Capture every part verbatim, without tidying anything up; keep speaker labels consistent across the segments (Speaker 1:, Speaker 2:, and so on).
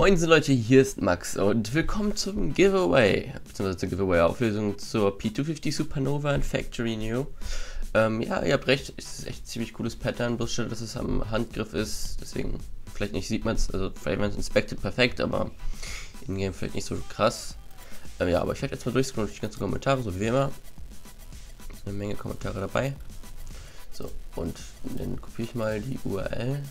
Speaker 1: Moin Leute, hier ist Max und willkommen zum Giveaway, beziehungsweise zur Giveaway-Auflösung zur P zweihundertfünfzig Supernova in Factory New. Ähm, ja, ihr habt recht, es ist echt ein ziemlich cooles Pattern, bloß schon, dass es am Handgriff ist, deswegen, vielleicht nicht sieht man es, also vielleicht wenn es inspected perfekt, aber in-game vielleicht nicht so krass. Ähm, ja, aber ich werde jetzt mal durchscrollen durch die ganzen Kommentare, so wie immer. Eine Menge Kommentare dabei. So, und dann kopiere ich mal die U R L.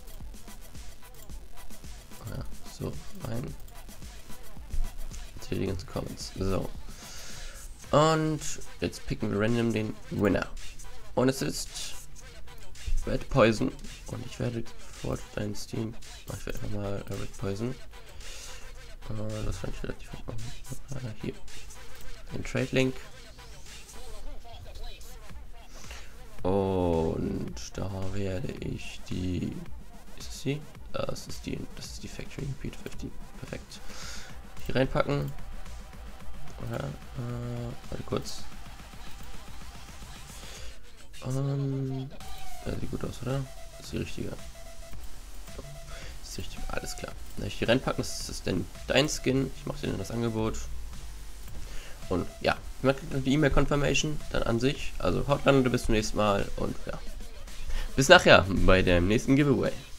Speaker 1: Ja, so, rein. Jetzt hier die ganzen Comments. So. Und jetzt picken wir random den Winner. Und es ist Red Poison. Und ich werde sofort dein Steam. Oh, ich werde nochmal äh, Red Poison. Uh, das fand ich relativ machen. Uh, hier. Den Trade Link. Und da werde ich die. Ist es die? Das ist die, das ist die Factory P zweihundertfünfzig. Perfekt. Hier reinpacken. Ja, äh, warte kurz. Ähm, ja, sieht gut aus, oder? Das ist die richtige. Das ist die richtige. Alles klar. Wenn ich hier reinpacken, das ist denn dein Skin. Ich mache dir das Angebot. Und ja, man kriegt noch die E-Mail-Confirmation dann an sich. Also haut rein und bis zum nächsten Mal. Und ja. Bis nachher bei dem nächsten Giveaway.